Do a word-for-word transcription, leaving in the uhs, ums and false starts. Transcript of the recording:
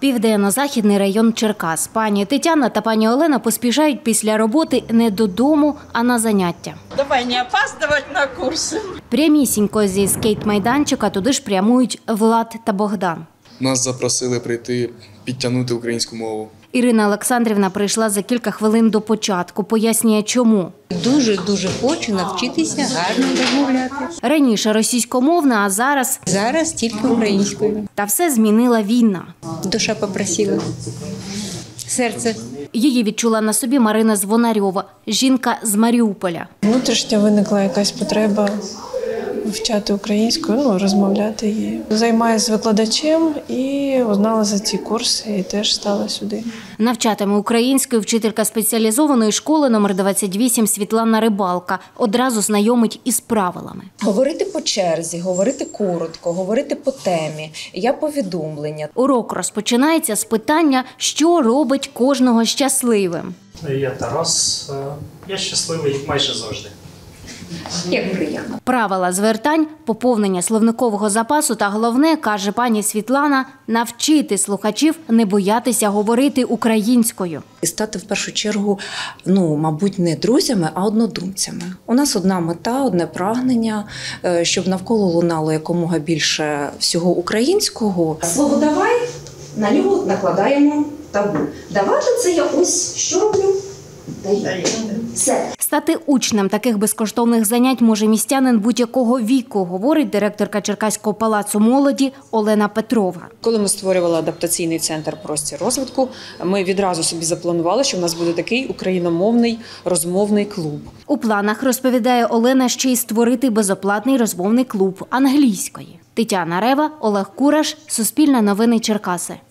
Південно-західний район Черкас. Пані Тетяна та пані Олена поспішають після роботи не додому, а на заняття. Давай не опаздувати на курси. Прямісінько зі скейт-майданчика туди ж прямують Влад та Богдан. Нас запросили прийти підтягнути українську мову. Ірина Олександрівна прийшла за кілька хвилин до початку. Пояснює, чому. Дуже-дуже хочу навчитися гарно розмовляти. Раніше російськомовна, а зараз… Зараз тільки українською. Та все змінила війна. Душа попросила. Серце. Її відчула на собі Марина Звонарьова, жінка з Маріуполя. Внутрішньо виникла якась потреба вивчати українською, ну, розмовляти її. Займаюся з викладачем і узнала за ці курси і теж стала сюди. Навчатиме українською вчителька спеціалізованої школи номер двадцять вісім Світлана Рибалка. Одразу знайомить із правилами. Говорити по черзі, говорити коротко, говорити по темі. Я повідомлення. Урок розпочинається з питання, що робить кожного щасливим. Я Тарас. Я щасливий майже завжди. Як приємно. Правила звертань, поповнення словникового запасу та головне, каже пані Світлана, навчити слухачів не боятися говорити українською. І стати в першу чергу, ну, мабуть, не друзями, а однодумцями. У нас одна мета, одне прагнення, щоб навколо лунало якомога більше всього українського. Слово «давай» на нього накладаємо табу. Давати – це я ось що роблю? Даю. Все. Стати учнем таких безкоштовних занять може містянин будь-якого віку, говорить директорка Черкаського палацу молоді Олена Петрова. Коли ми створювали адаптаційний центр «Простір розвитку», ми відразу собі запланували, що в нас буде такий україномовний розмовний клуб. У планах, розповідає Олена, ще й створити безоплатний розмовний клуб англійської. Тетяна Рева, Олег Кураш, Суспільне новини Черкаси.